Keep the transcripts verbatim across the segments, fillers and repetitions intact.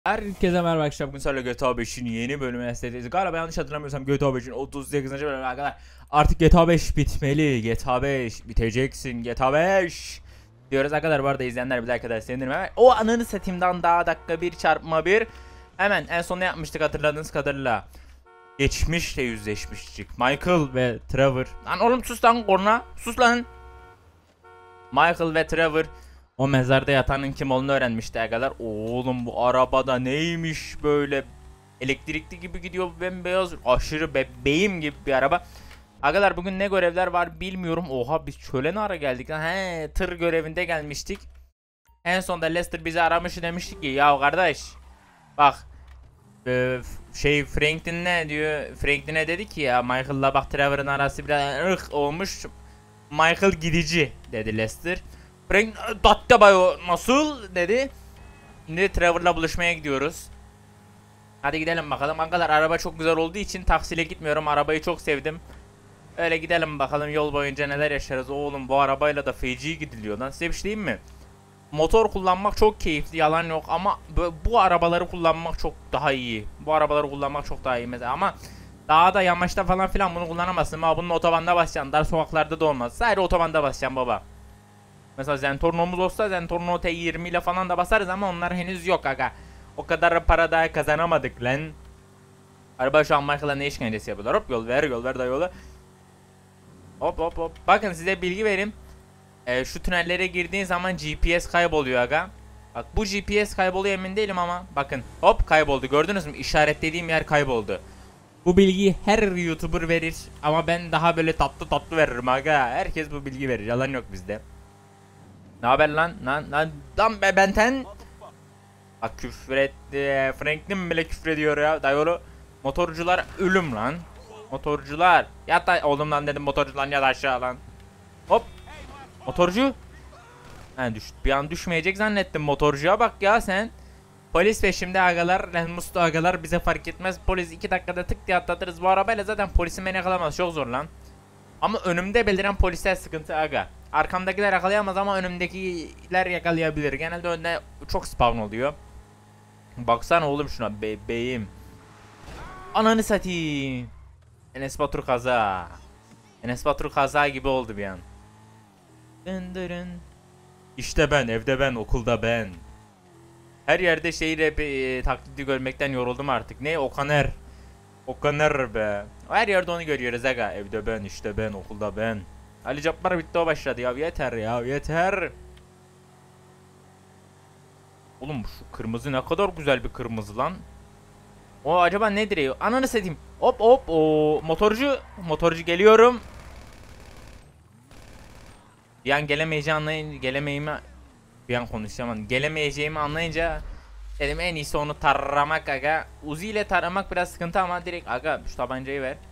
Herkese merhaba arkadaşlar. Bugün sizlerle G T A beşin yeni bölümüne sizlerleyiz. Galiba yanlış hatırlamıyorsam G T A beşin otuz sekizinci bölümüne kadar artık G T A beş bitmeli. G T A beş biteceksin. G T A beş diyoruz arkadaşlar. Bu arada izleyenler bir dakika kadar sevinirim. Hemen o ananı setimden daha dakika bir çarpma bir. Hemen en son ne yapmıştık hatırladığınız kadarıyla. Geçmişle yüzleşmiştik. Michael ve Trevor. Lan oğlum sus lan korna. Sus lan. Michael ve Trevor o mezarda yatanın kim olduğunu öğrenmişti arkadaşlar. Oğlum bu arabada neymiş böyle, elektrikli gibi gidiyor, bembeyaz, aşırı bebeğim gibi bir araba. Arkadaşlar bugün ne görevler var bilmiyorum. Oha biz çöle ne ara geldik lan? He, tır görevinde gelmiştik. En sonunda Lester bizi aramış, demiştik ki ya kardeş bak e, şey Franklin ne diyor, Franklin'e dedi ki ya Michael'la bak Trevor'ın arası biraz ırk olmuş, Michael gidici dedi Lester. Frank datte bayo nasıl dedi. Şimdi Trevor'la buluşmaya gidiyoruz. Hadi gidelim bakalım. Arkadaşlar araba çok güzel olduğu için taksiyle gitmiyorum. Arabayı çok sevdim. Öyle gidelim bakalım yol boyunca neler yaşarız. Oğlum bu arabayla da feci gidiliyor lan. Size bir şey diyeyim mi? Motor kullanmak çok keyifli, yalan yok, ama bu, bu arabaları kullanmak çok daha iyi. Bu arabaları kullanmak çok daha iyi mesela, ama dağda yamaçta falan filan bunu kullanamazsın. Ama bunun otobanda basacaksın. Dar sokaklarda da olmaz. Sadece otobanda basacaksın baba. Mesela Zentorno'muz olsa Zentorno T yirmi ile falan da basarız ama onlar henüz yok aga. O kadar para daha kazanamadık lan. Araba şu an Michael'a ne işkencesi yapıyorlar. Hop yol ver yol ver da yola. Hop hop hop. Bakın size bilgi vereyim. Ee, şu tünellere girdiğin zaman G P S kayboluyor aga. Bak bu G P S kayboluyor emin değilim ama. Bakın hop kayboldu, gördünüz mü? İşaretlediğim yer kayboldu. Bu bilgiyi her YouTuber verir ama ben daha böyle tatlı tatlı veririm aga. Herkes bu bilgi verir, yalan yok bizde. Ne haber lan? Lan lan lan be benten. Bak küfür etti. Franklin bile küfür ediyor ya. Dayolu. Motorcular ölüm lan. Motorcular. Yat da oğlum lan dedim, motorcular yat aşağı lan. Hop. Motorcu. Ha düştü. Bir an düşmeyecek zannettim, motorcuya bak ya sen. Polis peşimde agalar. Lan Mustu agalar bize fark etmez. Polis iki dakikada tık diye atlatırız. Bu arabayla zaten polisin beni yakalamaz. Çok zor lan. Ama önümde beliren polisler sıkıntı aga. Arkamdakiler yakalayamaz ama önümdekiler yakalayabilir. Genelde önde çok spawn oluyor. Baksana oğlum şuna bebeğim. Ananı satayım. Enes Batur kaza. Enes Batur kaza gibi oldu bir an. Dın dırın. İşte ben, evde ben, okulda ben. Her yerde şeyle e, taklidi görmekten yoruldum artık. Ne Okaner. Okaner be. Her yerde onu görüyoruz aga. Evde ben, işte ben, okulda ben. Ali Cabbar bitti, o başladı ya, yeter ya yeter. Oğlum şu kırmızı ne kadar güzel bir kırmızı lan. O acaba nedir ya? Ananı satayım. Hop hop o motorcu motorcu geliyorum. Bir an gelemeyeceğimi anlayınca gelemeyimi bir an konuşacağım. Gelemeyeceğimi anlayınca dedim en iyisi onu taramak aga. Uzi ile taramak biraz sıkıntı ama direkt aga şu tabancayı ver.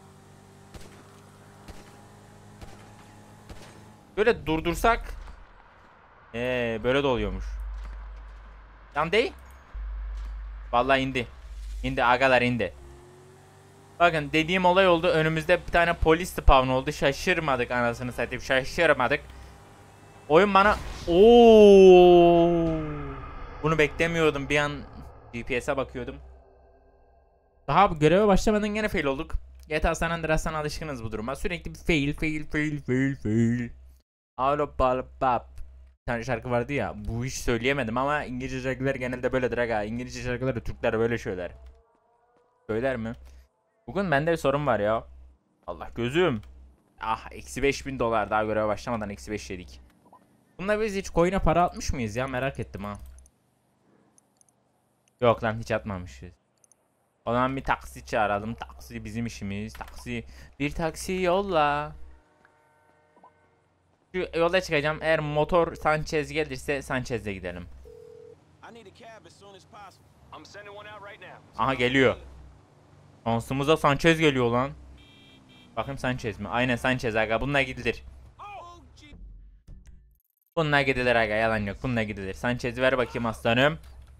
Böyle durdursak ee, böyle de oluyormuş. Yan değil. Vallahi indi. İndi agalar indi. Bakın dediğim olay oldu. Önümüzde bir tane polis spawn oldu. Şaşırmadık anasını satayım. Şaşırmadık. Oyun bana ooo. Bunu beklemiyordum. Bir an G P S'e bakıyordum. Daha göreve başlamadan gene fail olduk. G T A San Andreas'tan alışkınız bu duruma. Sürekli bir fail fail fail fail fail. Alo bal bap. Bir tane şarkı vardı ya. Bu hiç söyleyemedim ama İngilizce şarkılar genelde böyledir aga. İngilizce şarkıları Türkler böyle söyler. Söyler mi? Bugün bende bir sorun var ya. Allah gözüm. Ah eksi beş bin dolar daha göreve başlamadan eksi beş yedik. Bununla biz hiç coin'e para atmış mıyız ya, merak ettim ha. Yok lan hiç atmamışız. O zaman bir taksi çağıralım. Taksi bizim işimiz. Taksi. Bir taksi yolla. Şu yola çıkacağım. Eğer motor Sanchez gelirse Sanchez'le gidelim. Aha geliyor. Şansımıza Sanchez geliyor lan. Bakayım Sanchez mi? Aynen Sanchez aga. Bununla gidilir. Bununla gidilir aga. Yalan yok. Bununla gidilir. Sanchez'i ver bakayım aslanım.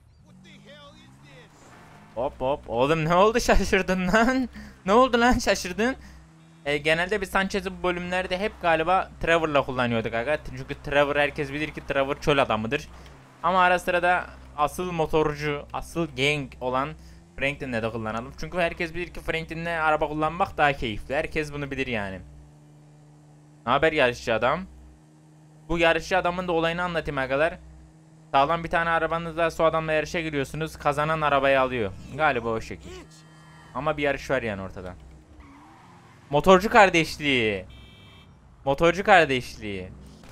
Hop hop. Oğlum ne oldu, şaşırdın lan? Ne oldu lan, şaşırdın? E, genelde biz Sanchez'i bu bölümlerde hep galiba Trevor'la kullanıyorduk aga. Çünkü Trevor herkes bilir ki Trevor çöl adamıdır. Ama ara sıra da asıl motorcu, asıl gang olan Franklin'le de kullanalım. Çünkü herkes bilir ki Franklin'le araba kullanmak daha keyifli. Herkes bunu bilir yani. Ne haber yarışçı adam? Bu yarışçı adamın da olayını anlatayım arkadaşlar. Sağlam bir tane arabanızla o adamla yarışa giriyorsunuz. Kazanan arabayı alıyor. Galiba o şekil. Ama bir yarış var yani ortada. Motorcu kardeşliği. Motorcu kardeşliği.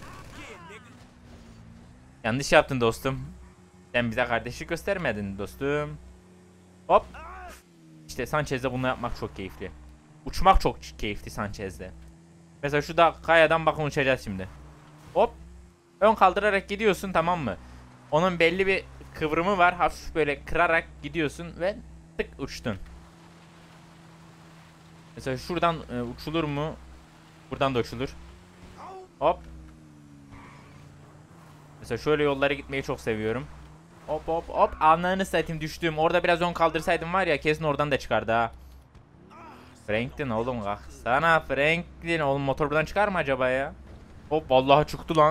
Yanlış yaptın dostum. Sen bize kardeşlik göstermedin dostum. Hop. İşte Sanchez'de bunu yapmak çok keyifli. Uçmak çok keyifli Sanchez'de. Mesela şu da kayadan bakın uçacağız şimdi. Hop. Ön kaldırarak gidiyorsun, tamam mı? Onun belli bir kıvrımı var. Hafif böyle kırarak gidiyorsun ve tık uçtun. Mesela şuradan e, uçulur mu? Buradan da uçulur. Hop. Mesela şöyle yollara gitmeyi çok seviyorum. Hop hop hop. Anlarını satayım, düştüm. Orada biraz ön kaldırsaydım var ya, kesin oradan da çıkardı ha. Franklin oğlum kalk. Sana Franklin oğlum, motor buradan çıkar mı acaba ya? Hop vallahi çıktı lan.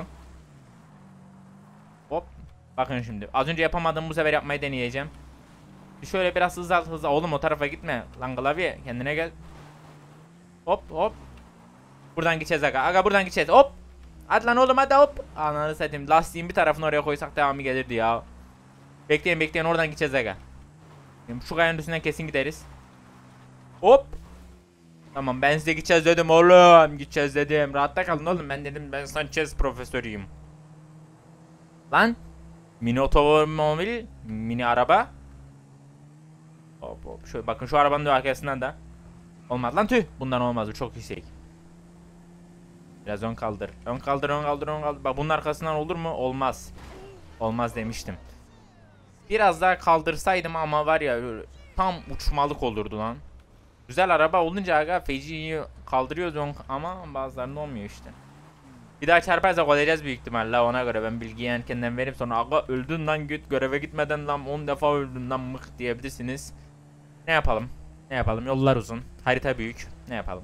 Hop. Bakın şimdi. Az önce yapamadım, bu sefer yapmayı deneyeceğim. Şöyle biraz hızlı hızlı. Oğlum o tarafa gitme. Lan klavye kendine gel. Hop hop. Buradan gideceğiz aga. Aga buradan gideceğiz. Hop. Hadi lan oğlum hadi hop. Ananı satayım. Lastiğin bir tarafını oraya koysak devamı gelirdi ya. Bekleyin bekleyin, oradan gideceğiz aga. Şimdi şu kayanın üstünden kesin gideriz. Hop. Tamam, ben size gideceğiz dedim oğlum. Gideceğiz dedim. Rahatta kalın oğlum. Ben dedim ben Sanchez profesörüyüm. Lan. Mini otomobil. Mini araba. Hop hop. Şöyle bakın, şu arabanın da arkasından da. Olmaz lan, tüh. Bundan olmaz, bu çok yüksek. Biraz ön kaldır. Ön kaldır, ön kaldır, ön kaldır. Bak bunun arkasından olur mu? Olmaz. Olmaz demiştim. Biraz daha kaldırsaydım ama var ya, tam uçmalık olurdu lan. Güzel araba olunca aga feciyi kaldırıyoruz ön, ama bazılarında olmuyor işte. Bir daha çarparsak olacağız büyük ihtimalle, ona göre ben bilgiyi erkenden verip sonra aga öldün lan, git göreve gitmeden lan on defa öldün lan mık diyebilirsiniz. Ne yapalım? Ne yapalım? Yollar uzun. Harita büyük. Ne yapalım?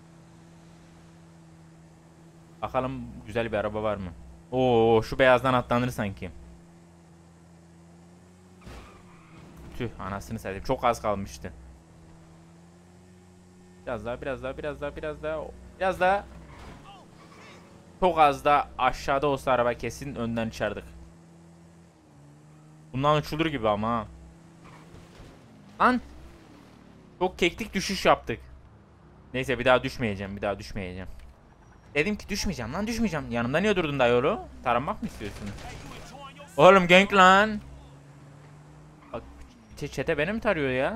Bakalım güzel bir araba var mı? Oo, şu beyazdan atlanır sanki. Tüh, anasını satayım. Çok az kalmıştı. Biraz daha, biraz daha, biraz daha, biraz daha. Biraz daha. Çok az da aşağıda olsa araba kesin önden uçardık. Bundan uçulur gibi ama ha. Lan. Çok keklik düşüş yaptık. Neyse, bir daha düşmeyeceğim, bir daha düşmeyeceğim. Dedim ki düşmeyeceğim lan, düşmeyeceğim. Yanımda niye durdun dayıoğlu? Taranmak mı istiyorsun? Oğlum gank lan. Bak çete beni mi tarıyor ya?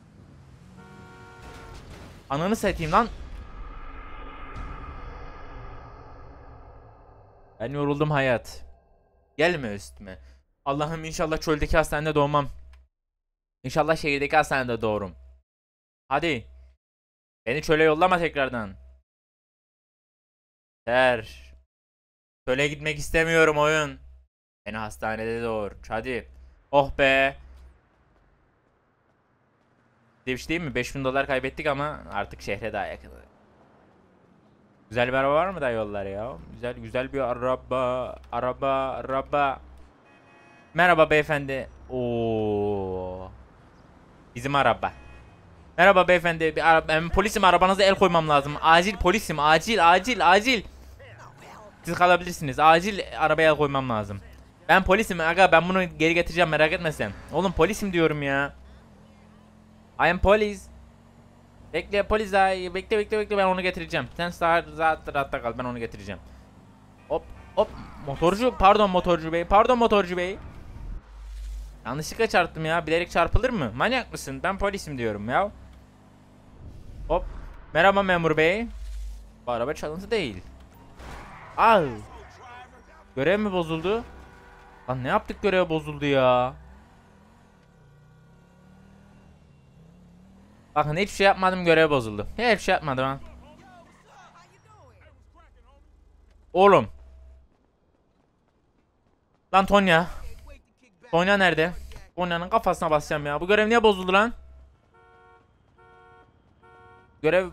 Ananı satayım lan. Ben yoruldum hayat. Gelme üstüme. Allah'ım inşallah çöldeki hastanede doğmam. İnşallah şehirdeki hastanede doğurum. Hadi. Beni çöle yollama tekrardan. Ter. Çöle gitmek istemiyorum oyun. Beni hastanede doğur. Hadi. Oh be. Demiş değil mi? beş bin dolar kaybettik ama artık şehre daha yakın. Güzel bir araba var mı da yollar ya? Güzel güzel bir araba. Araba. Araba. Merhaba beyefendi. Oo. Bizim araba. Merhaba beyefendi. Bir ara ben polisim, arabanıza el koymam lazım. Acil polisim. Acil acil acil. Siz kalabilirsiniz. Acil arabaya el koymam lazım. Ben polisim aga, ben bunu geri getireceğim, merak etme sen. Oğlum polisim diyorum ya. I am police. Bekle polis ay. Bekle bekle bekle, ben onu getireceğim. Sen rahat rahat rahatta kal, ben onu getireceğim. Hop hop. Motorcu, pardon motorcu bey. Pardon motorcu bey. Yanlışlıkla çarptım ya. Bilerek çarpılır mı? Manyak mısın? Ben polisim diyorum ya. Hop. Merhaba memur bey. Bu araba çalıntı değil. Al. Görev mi bozuldu? Lan ne yaptık, görev bozuldu ya. Bakın hiçbir şey yapmadım, görev bozuldu. Hiçbir şey yapmadım ha. Oğlum. Lan Tonya. Tonya nerede? Tonya'nın kafasına basacağım ya. Bu görev niye bozuldu lan? Görev...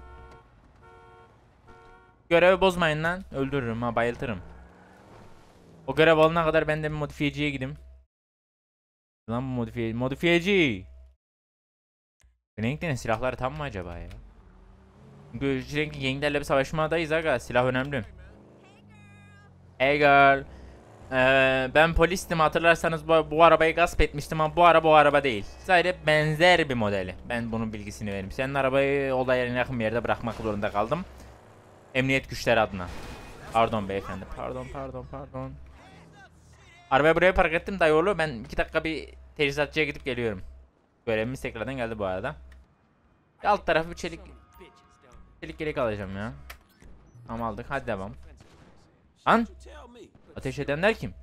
Görevi bozmayın lan. Öldürürüm ha, bayıltırım. O görev olana kadar ben de bir modifiyeciye gideyim. Lan bu modifiye modifiyeci. Renklerin silahları tam mı acaba ya? Çünkü renkli genglerle bir savaşmadayız aga. Silah önemli. Hey girl. Ee, ben polistim, hatırlarsanız bu, bu arabayı gasp etmiştim ama bu araba o araba değil. Sadece benzer bir modeli. Ben bunun bilgisini vereyim. Senin arabayı olay yerine yakın bir yerde bırakmak zorunda kaldım. Emniyet güçleri adına. Pardon beyefendi. Pardon pardon pardon. Arabayı buraya park ettim dayıoğlu. Ben iki dakika bir teçhizatçıya gidip geliyorum. Görevimiz tekrardan geldi bu arada. Alt tarafı bir çelik çelik gerek alacağım ya. Tamam aldık, hadi devam. Lan ateş edenler kim?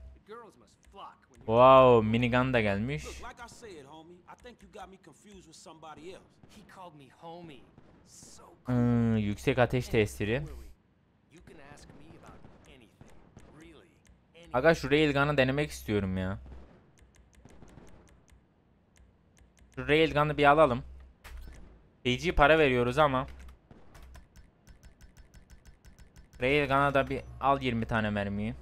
Wow, minigun da gelmiş. Hmm, yüksek ateş tesiri. Aga şu railgun'ı denemek istiyorum ya. Şu railgun'ı bir alalım. Feci para veriyoruz ama. Railgun'a da bir al yirmi tane mermiyi.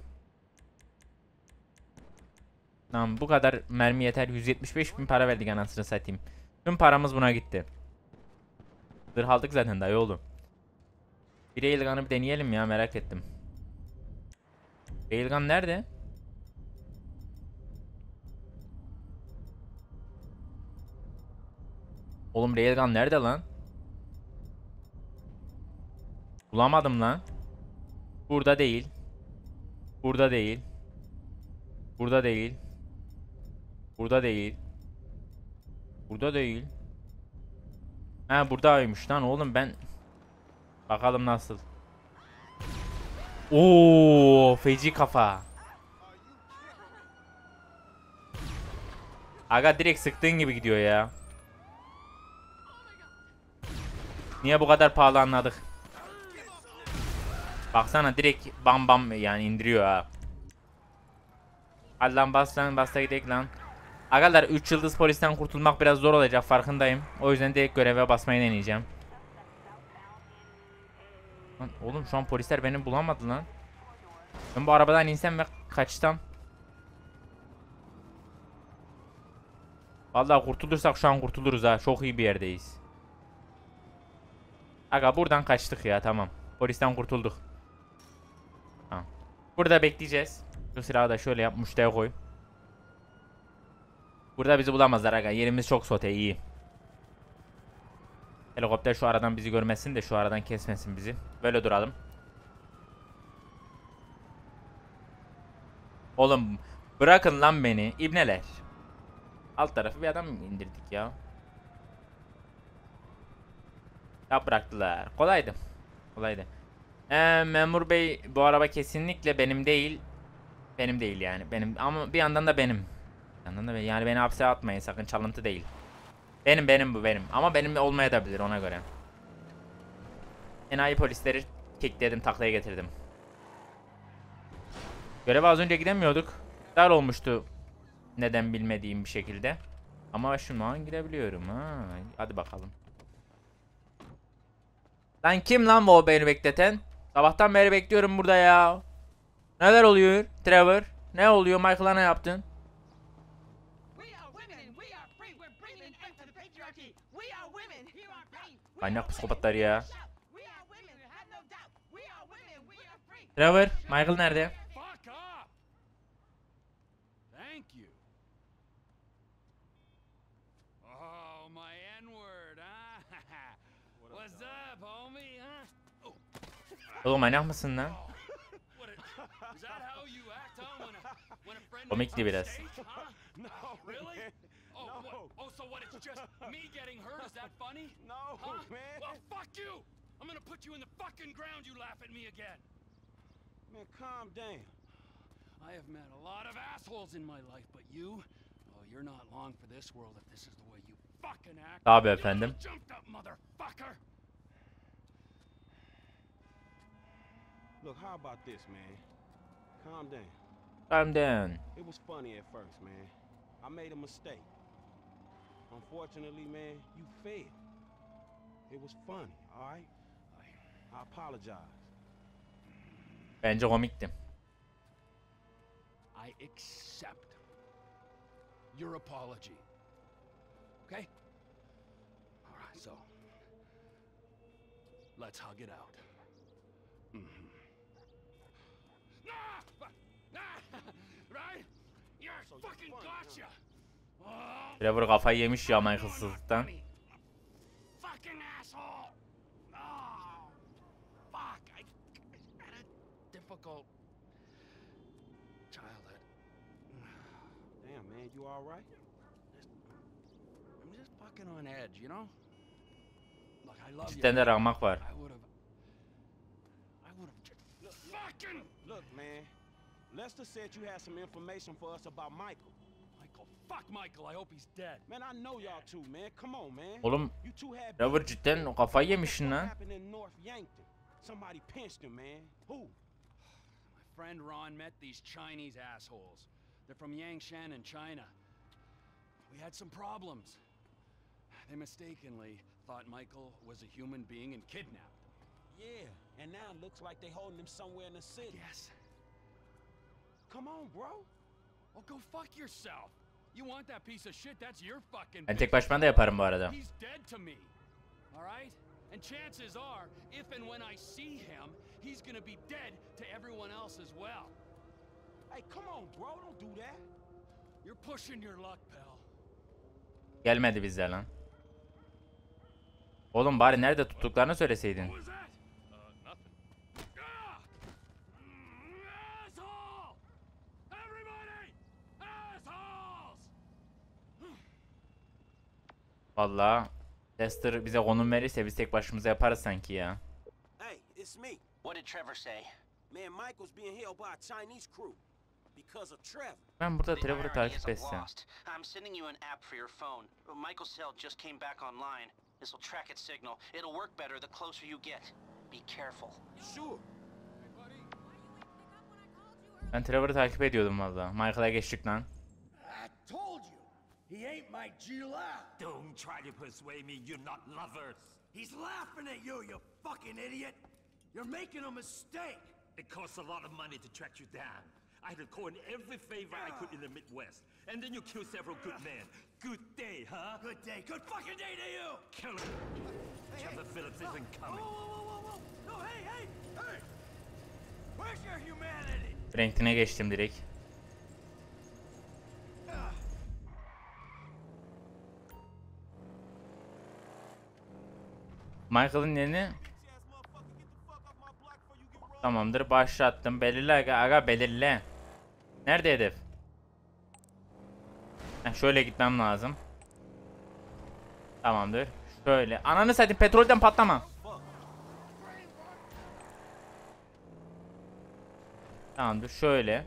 Tamam, bu kadar mermi yeter. yüz yetmiş beş bin para verdik anasını satayım. Tüm paramız buna gitti. Zırh aldık zaten dayı oğlum. Bir railgun'ı bir deneyelim ya, merak ettim. Railgun nerede? Oğlum railgun nerede lan? Bulamadım lan. Burada değil. Burada değil. Burada değil. Burada değil. Burada değil. Ha buradaymış lan oğlum, ben. Bakalım nasıl. Oo, feci kafa. Aga direkt sıktığın gibi gidiyor ya. Niye bu kadar pahalı anladık. Baksana direkt bam bam yani indiriyor ha. Hadi lan bas lan, bas da gidelim lan. Agalar üç yıldız polisten kurtulmak biraz zor olacak, farkındayım. O yüzden direkt göreve basmayı deneyeceğim. Lan oğlum şu an polisler beni bulamadı lan. Ben bu arabadan insem ve kaçsam. Vallahi kurtulursak şu an kurtuluruz ha. Çok iyi bir yerdeyiz. Aga buradan kaçtık ya, tamam. Polisten kurtulduk. Tamam. Burada bekleyeceğiz. Şu silahı da şöyle yap, muştaya koy. Burada bizi bulamazlar aga. Yerimiz çok sote, iyi. Helikopter şu aradan bizi görmesin de şu aradan kesmesin bizi. Böyle duralım. Oğlum bırakın lan beni ibneler. Alt tarafı bir adam indirdik ya. Ya bıraktılar. Kolaydı. Kolaydı. Ee, memur bey, bu araba kesinlikle benim değil. Benim değil yani. Benim ama bir yandan da benim. Bir yandan da benim. Yani beni hapse atmayın sakın, çalıntı değil. Benim benim bu benim. Ama benim olmayabilir, ona göre. Enayi polisleri kekledim, taklaya getirdim. Göreve az önce gidemiyorduk. Dar olmuştu. Neden bilmediğim bir şekilde. Ama şu an gidebiliyorum ha. Hadi bakalım. Lan kim lan bu beni bekleten? Sabahtan beri bekliyorum burada ya. Neler oluyor Trevor? Ne oluyor, Michael'a ne yaptın? Manyak psikopatlar ya. Trevor, Michael nerede? Oğlum manyak mısın lan? Komikti biraz. Man, calm down. I have met a lot of assholes in my life, but you, oh, you're not long for this world if this is the way you fucking act. Tabii efendim. Jumped up motherfucker. Look, how about this, man? Calm down. Calm down. It was funny at first, man. I made a mistake. Unfortunately, man, you failed. It was funny, all right? I apologize. Bence komikti. I accept. your apology. Okay? All right, so let's hug it out. Mm-hmm. Right? You're fucking gotcha. Trevor kafayı yemiş ya Michael'sızlıktan. Fucking asshole. Oh, fuck. I, I had a difficult childhood. Damn, man, you all right? I'm just fucking on edge, you know? Look, I love you. Cidden de rahmak var. I would have. I would have just. Look, fucking. Look, man. Lester said you had some information for us about Michael. Michael, fuck Michael. I hope he's dead. Man, I know y'all two, man. Come on, man. Oğlum You two had Trevor cidden o kafayı yemişsin what lan. happened in North Yankton? Somebody pinched him, man. Who? My friend Ron met these Chinese assholes. They're from Yangshan in China. We had some problems. They mistakenly thought Michael was a human being and kidnapped. Yeah, and now it looks like they holding him somewhere in the city. Yes. Come on, bro. Well, go fuck yourself. You want that piece of shit? That's your fucking. Ben tek business. başıma da yaparım bu arada. He's dead to me. All right? And chances are, if and when I see him, he's gonna be dead to everyone else as well. Hey, come on, bro. Don't do that. You're pushing your luck, pal. Gelmedi bizler lan. Oğlum bari nerede tuttuklarını söyleseydin. What was that? Uh, nothing. Ah! Mm, asshole! Everybody! Assholes! Vallahi Lester bize konum verirse biz tek başımıza yaparız sanki ya. Hey, it's me. What did Trevor say? Man, Michael's being held by a Chinese crew because of Trevor. Ben burada The Trevor'ı irony takip is I'm etsem. lost. I'm sending you an app for your phone. Michael's cell just came back online. This will track its signal. It'll work better the closer you get. Be careful. Sure. Ben Trevor'ı takip ediyordum valla. Michael'a geçtik lan. I told you, he ain't my Gila. Don't try to persuade me you're not lovers. He's laughing at you, you fucking idiot. You're making a mistake. It costs a lot of money to track you down. I had to call in every favor I could in the Midwest. And then you kill several good men. Good day, huh? Good day, good fucking day to you. Kill him. Trevor Phillips isn't Whoa, coming. whoa, whoa, whoa, whoa. No, hey, hey, hey. Where's your humanity? Franklin'e geçtim direkt. Michael'ın yerini tamamdır, başlattım. Belirle aga, aga belirle. Nerede hedef? Heh, şöyle gitmem lazım. Tamamdır. Şöyle. Ananı satayım, petrolden patlama. Tamamdır, şöyle.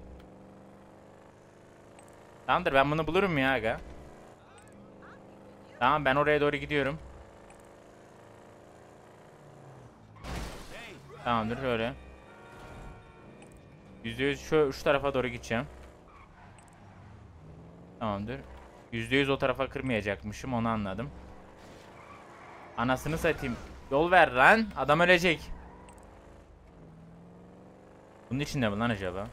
Tamamdır, ben bunu bulurum ya aga. Tamam, ben oraya doğru gidiyorum. Tamamdır, şöyle. yüzde yüz şu, şu tarafa doğru gideceğim. Tamamdır. yüzde yüz o tarafa kırmayacakmışım, onu anladım. Anasını satayım. Yol ver lan. Adam ölecek. Bunun içinde mi lan acaba?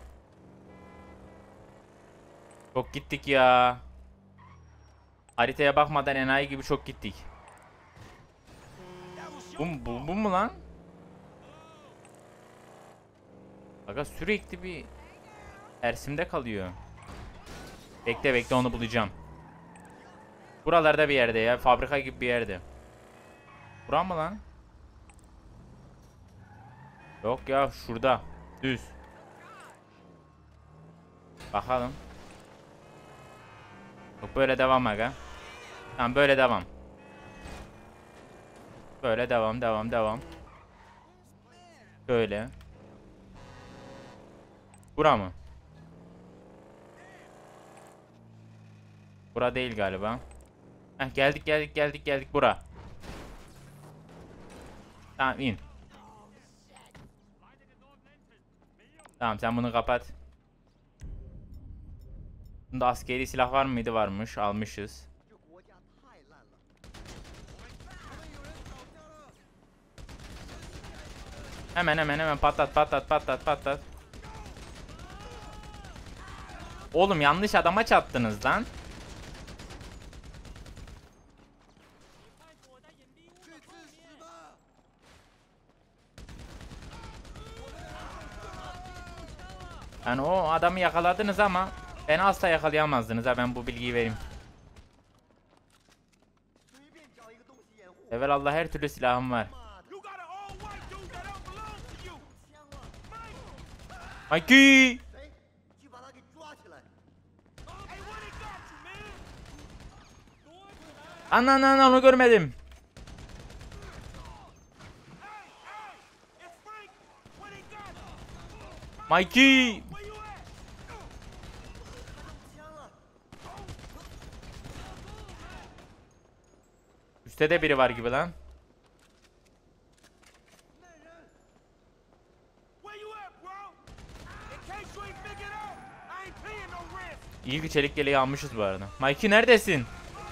Çok gittik ya. Haritaya bakmadan enayi gibi çok gittik. Bu, bu, bu mu lan? Aga sürekli bir tersimde kalıyor. Bekle bekle, onu bulacağım. Buralarda bir yerde ya. Fabrika gibi bir yerde. Bura mı lan? Yok ya, şurada. Düz. Bakalım. Yok, böyle devam aga. Tamam, böyle devam. Böyle devam devam devam. Böyle. Bura mı? Bura değil galiba. Heh, geldik geldik geldik geldik bura. Tamam, in. Tamam, sen bunu kapat. Bunda askeri silah var mıydı? Varmış, almışız. Hemen hemen hemen patlat patlat patlat patlat. Oğlum yanlış adama çattınız lan. Yani o adamı yakaladınız ama beni asla yakalayamazdınız ha, ben bu bilgiyi vereyim. Evelallah her türlü silahım var. You got an old white dude that don't belong to you. Mikey! Hey, what he got you, man? Ana ana ana, onu görmedim. Hey, hey, it's Frank. What he got? Mikey! Where you at? Üstte de biri var gibi lan. Where you at, bro? In case you ain't figured out, I ain't paying no rent. İyi ki çelik yeleği almışız bu arada. Mikey neredesin?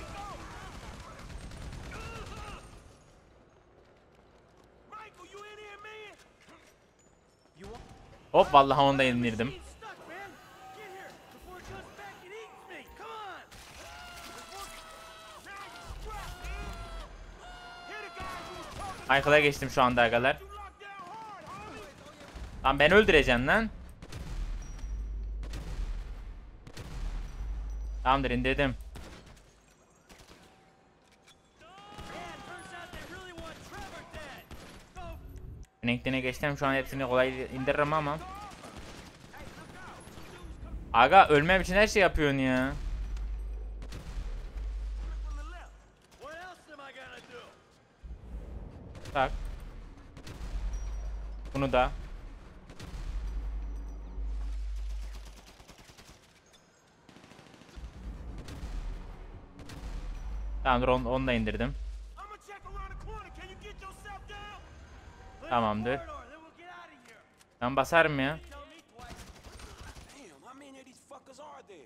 Michael, you in here, man? Hop vallahi onu da indirdim. He's stuck, man. Get here before it comes back and eats me. Come on. Before... Now you scrap, man. Here the guys who was talking Michael'a geçtim şu anda arkadaşlar. you locked down hard, homie. Lan ben öldüreceğim lan. Tamamdır, indirdim. Man, turns out they really want Trevor dead. Go. Franklin'e geçtim, şu an hepsini kolay indiririm ama. Aga ölmem için her şey yapıyorsun ya. From the left. What else am I gonna do? Tak. Bunu da. Tamamdır, onu, onu da indirdim. I'm gonna check around the corner. Can you get yourself down? Clear Tamamdır. the corridor, then we'll get out of here. Ben basarım ya. Tell me twice. Damn, how many of these fuckers are there?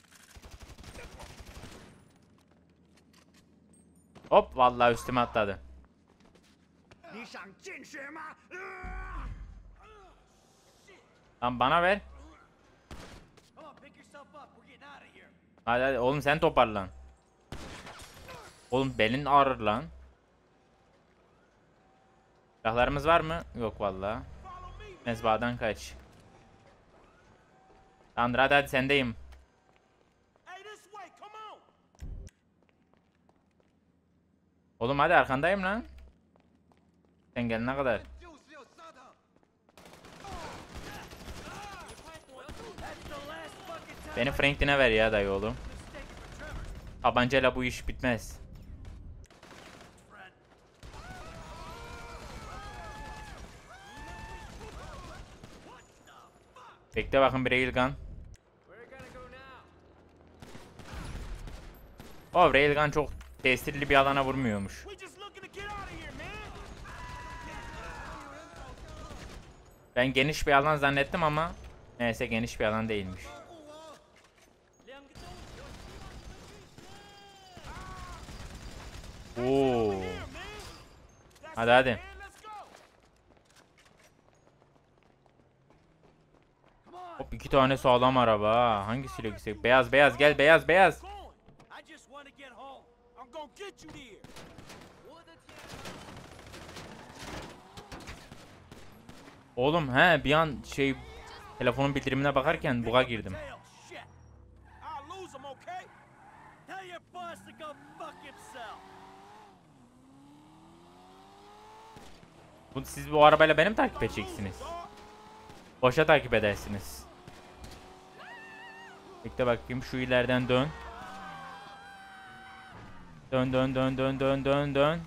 Hop vallahi üstüme atladı. Lan bana ver. Come on, pick yourself up. We're getting out of here. Hadi hadi oğlum, sen toparlan. Oğlum belin ağrır lan. Silahlarımız var mı? Yok vallahi. Follow me. Mezbahadan kaç. Tamamdır, hadi hadi sendeyim. Hey, this way. Come on. Oğlum hadi arkandayım lan. Sen gelene kadar. That's the last fucking time Beni Franklin'e ver ya dayı oğlum. mistaken for Trevor. Tabancayla bu iş bitmez. Friend. Bekle bakın bir railgun. Where gonna go now? O railgun çok tesirli bir alana vurmuyormuş. We just looking to get out of here, man. Ben geniş bir alan zannettim ama neyse geniş bir alan değilmiş. Oo. Hadi hadi. Man, let's go. Come on. Hop iki tane sağlam araba ha. Hangisiyle gitsek? Beyaz beyaz gel, beyaz beyaz. Going. I just want to get home. I'm gonna get you there. Oğlum he bir an şey telefonun bildirimine bakarken buga girdim. Tail, shit. I'll lose him, okay? Tell your boss to go fuck himself. Bu, siz bu arabayla beni mi takip edeceksiniz? Boşa takip edersiniz. Bekle bakayım, şu ileriden dön. Dön dön dön dön dön dön dön.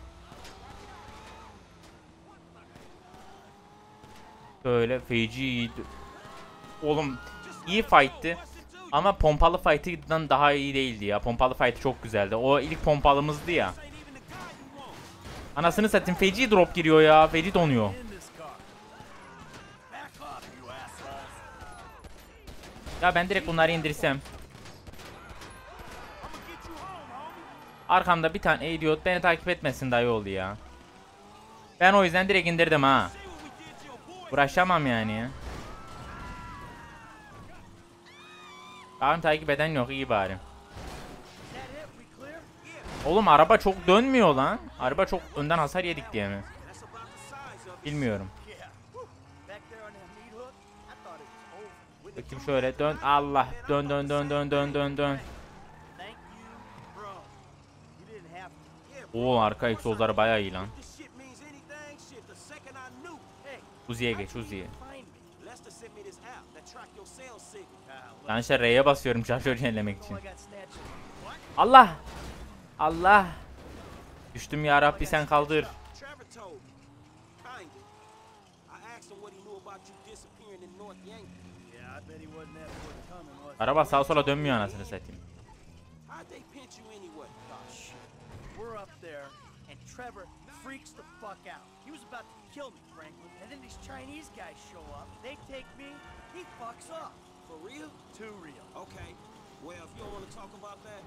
Böyle feci iyi. Oğlum iyi fight'tı. Ama pompalı fight'ından daha iyi değildi ya. Pompalı fight çok güzeldi. O ilk pompalımızdı ya. Anasını satayım, feci drop giriyor ya. Feci donuyor. Ya ben direkt bunları indirsem. Arkamda bir tane idiot beni takip etmesin dayı oldu ya. Ben o yüzden direkt indirdim ha. Uğraşamam yani ya. Tamam, takip eden yok, iyi bari. Oğlum araba çok dönmüyor lan. Araba çok önden hasar yedik diye mi? Bilmiyorum. Bakayım şöyle dön. Allah. Dön dön dön dön dön dön dön. Thank you, bro. You didn't have to. Oo, arka egzozları bayağı iyi lan. This shit means anything. Shit, the second I knew. Hey, Uzi'ye geç, Uzi'ye. find me. Lester sent me this app that track your cell signal. Ah, look, Ben işte R'ye basıyorum şarjörü yenilemek için. I got snatched. What? Allah! Allah! Düştüm ya Rabbi, sen kaldır. Trevor told me. Kinda. I asked him what he knew about you disappearing in North Yankee. Yeah, I bet he wasn't that forthcoming, was he? Araba sağa sola dönmüyor anasını satayım. How'd they pinch you anyway? Oh, shit. We're up there, and Trevor freaks the fuck out. He was about to kill me, Franklin, and then these Chinese guys show up. They take me, he fucks up. For real? Too real. Okay. Well, if you don't want to talk about that,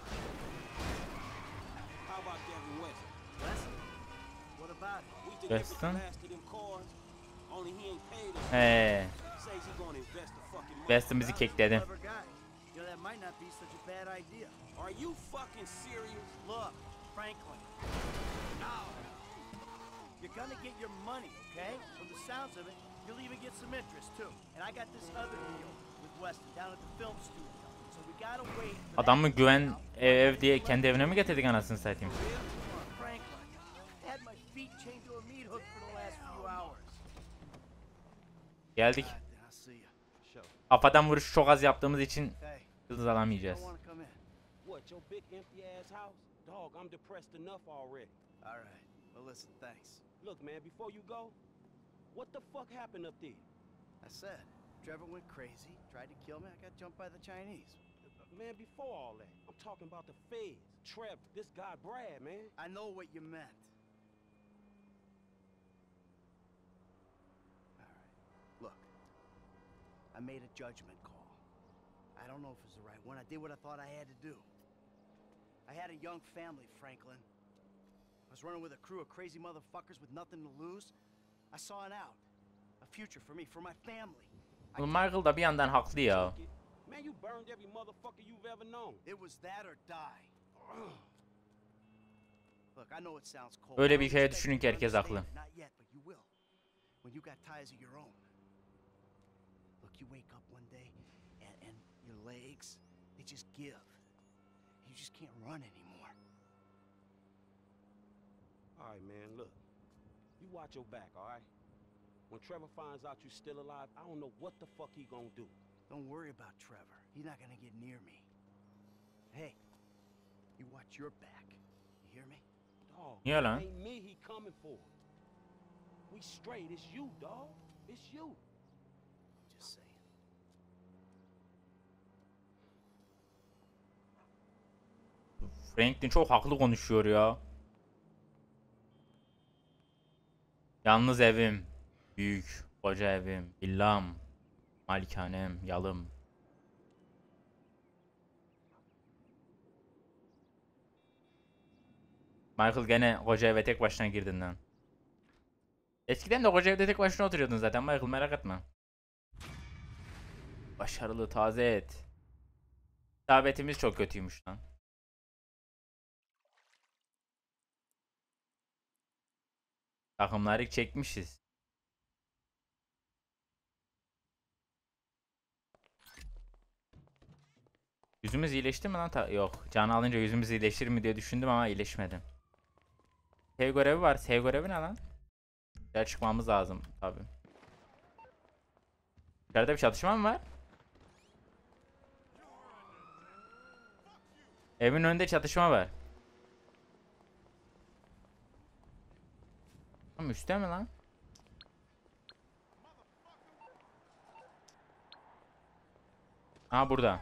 how about Devin West? Listen, what about it? We did Weston? everything last of them cars, only he ain't paid us. He. Says he gonna invest the fucking money. Weston bizi kekledi. Clever guy. You know, that might not be such a bad idea. Are you fucking serious? Look, Franklin. Now, you're gonna get your money, okay? From the sounds of it, you'll even get some interest too. And I got this other deal with Weston down at the film studio. So we gotta wait for that Adamı to güven come out. ev, ev diye kendi evine mi getirdik anasını satayım? Franklin, I had my feet chained to a meat hook for the last few hours. Geldik. God, then I'll see you. Sure. Kafadan vuruş çok az yaptığımız için Hey, yıldız I alamayacağız. want to come in. What, your big empty ass house? Dog, I'm depressed enough already. All right. Well, listen, thanks. Look, man, before you go, what the fuck happened up there? I said, Trevor went crazy, tried to kill me. I got jumped by the Chinese. Man, before all that, I'm talking about the feds. Trev, this guy Brad, man. I know what you meant. All right. Look, I made a judgment call. I don't know if it's the right one. I did what I thought I had to do. I had a young family, Franklin. I was running with a crew of crazy motherfuckers with nothing to lose. I saw an out. A future for me, for my family. I Bu Michael da bir yandan haklı ya. Took it. Man, you burned every motherfucker you've ever known. It was that or die. Look, I know it sounds cold. Öyle I bir don't şeye expect düşünün you ki to herkes understand haklı. it. Not yet, but you will. When you got ties of your own. Look, you wake up one day and, and your legs, they just give. You just can't run anymore. All right, man, look. You watch your back, all right? When Trevor finds out you're still alive, I don't know what the fuck he gonna do. Don't worry about Trevor. He's not gonna get near me. Hey, you watch your back. You hear me? Dog, Niye lan? ain't me he coming for. We straight, it's you, dog. It's you. Just saying. Franklin çok haklı konuşuyor ya. Yalnız evim. Büyük. Koca evim. Villam. Malikanem. Yalım. Michael gene koca eve tek başına girdin lan. Eskiden de koca evde tek başına oturuyordun zaten Michael, merak etme. Başarılı, taze et. İsabetimiz çok kötüymüş lan. Takımları çekmişiz. Yüzümüz iyileşti mi lan? Ta yok. Canı alınca yüzümüz iyileşir mi diye düşündüm ama iyileşmedi. Sev görevi var. Sev görevi ne lan? Dışarı çıkmamız lazım tabi. Dışarıda bir çatışma mı var? Evin önünde çatışma var. Tam üstte mi lan? Aha burada.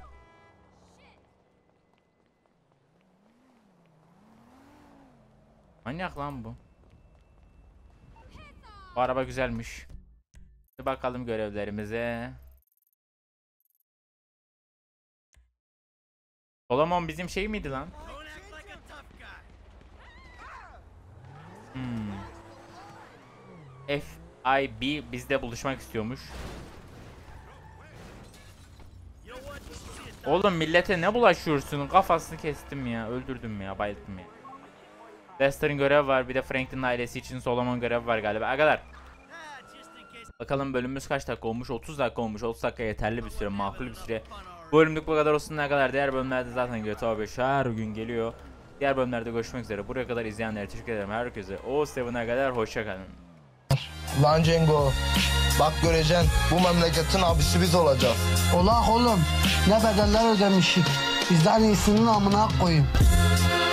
Manyak lan bu. Bu araba güzelmiş. Bir bakalım görevlerimize. Solomon bizim şey miydi lan? Don't act like a tough guy. Hmm. F I B bizde buluşmak istiyormuş. You know what? You should see a Oğlum millete ne bulaşıyorsun? Kafasını kestim ya. Öldürdüm ya. Bayılttım ya. Lester'ın görevi var. Bir de Franklin'in ailesi için Solomon görevi var galiba. Arkadaşlar. Ah, just in case. Bakalım bölümümüz kaç dakika olmuş? otuz dakika olmuş. otuz dakika yeterli bir süre, makul bir süre. Bu bölümlük bu kadar olsun, ne kadar. Diğer bölümlerde zaten G T A beş her gün geliyor. Diğer bölümlerde görüşmek üzere. Buraya kadar izleyenlere teşekkür ederim. Herkese o Seven'a kadar hoşçakalın. Lan Cengo, bak göreceksin, bu memleketin abisi biz olacağız. Ola oğlum, ne bedeller ödemişik. Bizden iyisinin amına koyayım.